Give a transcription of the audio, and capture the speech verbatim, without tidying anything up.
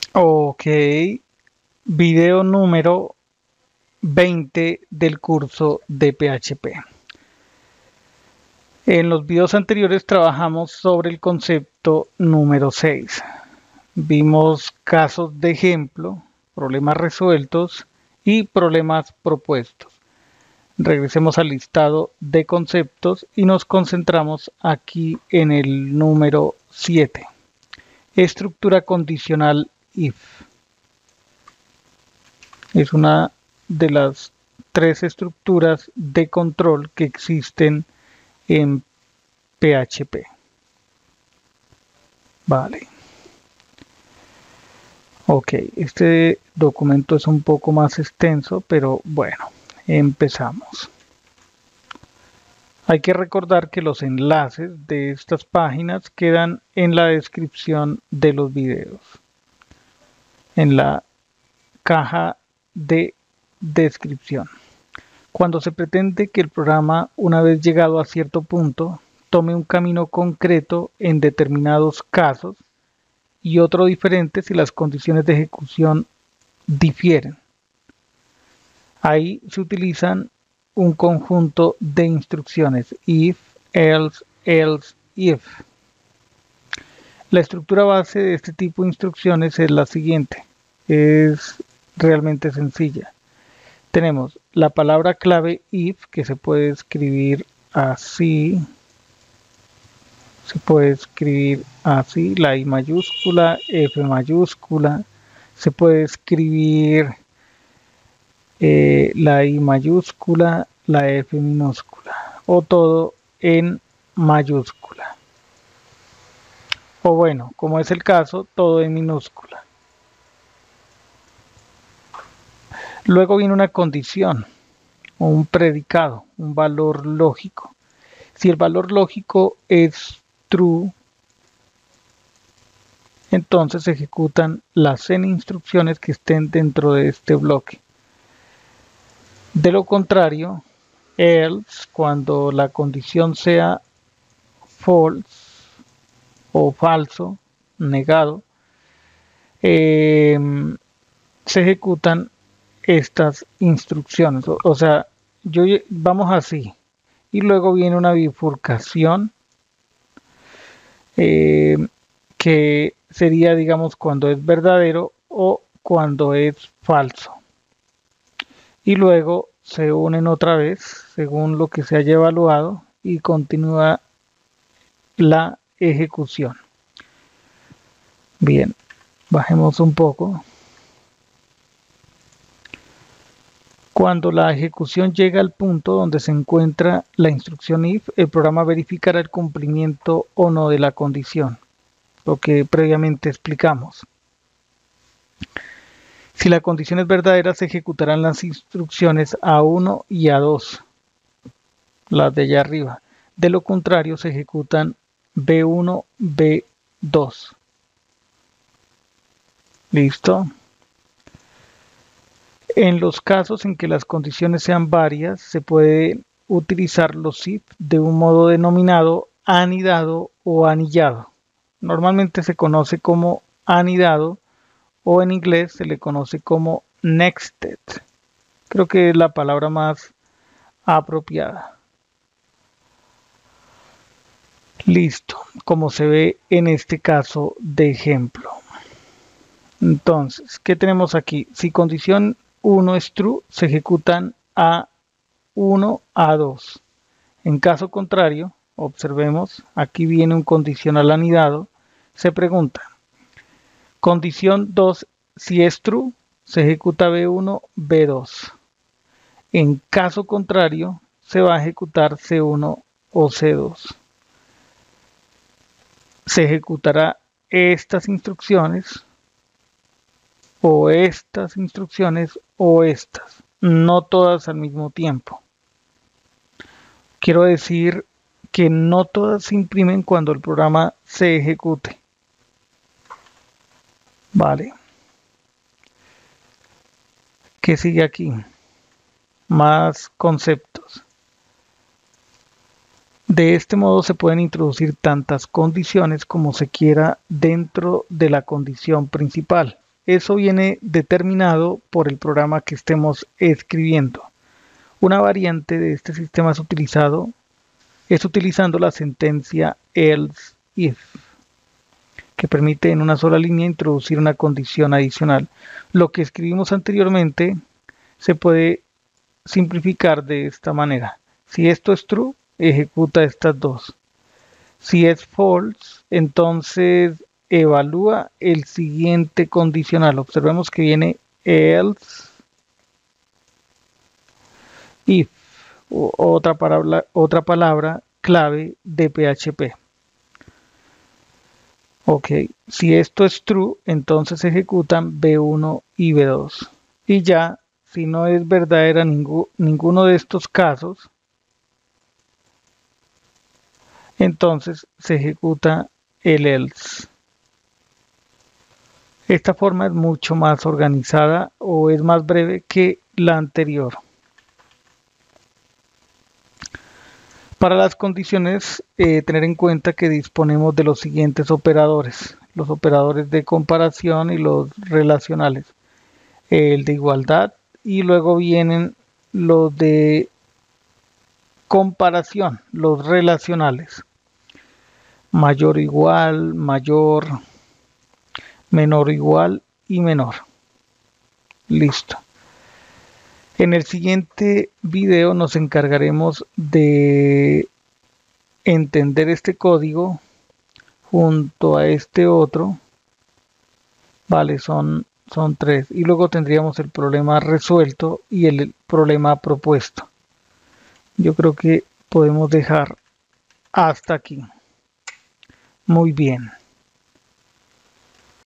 Ok, video número veinte del curso de P H P. En los videos anteriores trabajamos sobre el concepto número seis. Vimos casos de ejemplo, problemas resueltos y problemas propuestos. Regresemos al listado de conceptos y nos concentramos aquí en el número siete. Estructura condicional if. Es una de las tres estructuras de control que existen en P H P. Vale. Ok, este documento es un poco más extenso, pero bueno, empezamos. Hay que recordar que los enlaces de estas páginas quedan en la descripción de los videos, en la caja de descripción. Cuando se pretende que el programa, una vez llegado a cierto punto, tome un camino concreto en determinados casos y otro diferente si las condiciones de ejecución difieren. Ahí se utilizan un conjunto de instrucciones if, else, else, if. La estructura base de este tipo de instrucciones es la siguiente. Es realmente sencilla. Tenemos la palabra clave if, que se puede escribir así. Se puede escribir así, la I mayúscula, F mayúscula. Se puede escribir eh, la I mayúscula, la F minúscula. O todo en mayúscula. O bueno, como es el caso, todo en minúscula. Luego viene una condición, o un predicado, un valor lógico. Si el valor lógico es true, entonces se ejecutan las n instrucciones que estén dentro de este bloque. De lo contrario, else, cuando la condición sea false o falso, negado, eh, se ejecutan estas instrucciones. O, o sea, yo vamos así. Y luego viene una bifurcación eh, que sería, digamos, cuando es verdadero o cuando es falso. Y luego se unen otra vez según lo que se haya evaluado y continúa la ejecución. Bien, bajemos un poco. Cuando la ejecución llega al punto donde se encuentra la instrucción if, el programa verificará el cumplimiento o no de la condición, lo que previamente explicamos. Si la condición es verdadera, se ejecutarán las instrucciones A uno y A dos, las de allá arriba. De lo contrario, se ejecutan B uno, B dos. ¿Listo? En los casos en que las condiciones sean varias, se puede utilizar los if de un modo denominado anidado o anillado. Normalmente se conoce como anidado o en inglés se le conoce como nested. Creo que es la palabra más apropiada. Listo, como se ve en este caso de ejemplo. Entonces, ¿qué tenemos aquí? Si condición uno es true, se ejecutan A uno, A dos. En caso contrario, observemos, aquí viene un condicional anidado, se pregunta, condición dos, si es true, se ejecuta B uno, B dos. En caso contrario, se va a ejecutar C uno o C dos. Se ejecutará estas instrucciones o estas instrucciones o estas, no todas al mismo tiempo. Quiero decir que no todas se imprimen cuando el programa se ejecute. Vale. ¿Qué sigue aquí? Más conceptos. De este modo se pueden introducir tantas condiciones como se quiera dentro de la condición principal. eso viene determinado por el programa que estemos escribiendo. Una variante de este sistema es utilizado es utilizando la sentencia else if, que permite en una sola línea introducir una condición adicional. Lo que escribimos anteriormente se puede simplificar de esta manera. Si esto es true, ejecuta estas dos. Si es false, entonces evalúa el siguiente condicional. Observemos que viene else if, otra palabra, otra palabra clave de P H P. Ok, si esto es true, entonces se ejecutan B uno y B dos. Y ya, si no es verdadera ningú, ninguno de estos casos, entonces se ejecuta el else. Esta forma es mucho más organizada o es más breve que la anterior. Para las condiciones, eh, tener en cuenta que disponemos de los siguientes operadores, los operadores de comparación y los relacionales, el de igualdad, y luego vienen los de comparación, los relacionales, mayor o igual, mayor, menor o igual y menor. Listo. En el siguiente video nos encargaremos de entender este código junto a este otro. Vale, son, son tres. Y luego tendríamos el problema resuelto y el problema propuesto. Yo creo que podemos dejar hasta aquí. Muy bien.